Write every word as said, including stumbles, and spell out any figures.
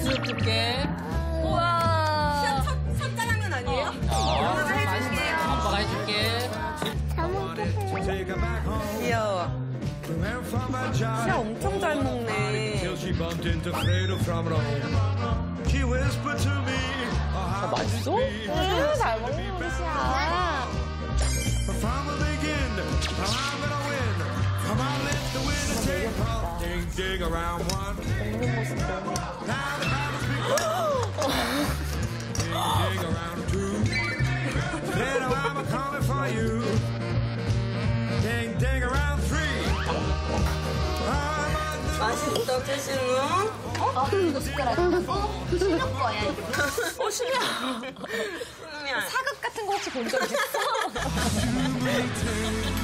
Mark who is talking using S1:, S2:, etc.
S1: 줄게.
S2: 우와. 첫, 첫 짜장면 아니에요?
S1: 어, 맛있게. 아빠가 해줄게.
S2: 귀여워. 진짜 엄청 잘 먹네.
S1: 아, 맛있어?
S2: 응, 잘 먹는 것이야. 먹는 모습 너무. 맛있어, 태신우?
S3: 어? 이거 숟가락. 어? 신우 거야, 이거.
S2: 어, 신우야. 신우야.
S3: 사극 같은 거 혹시 본 적 있어?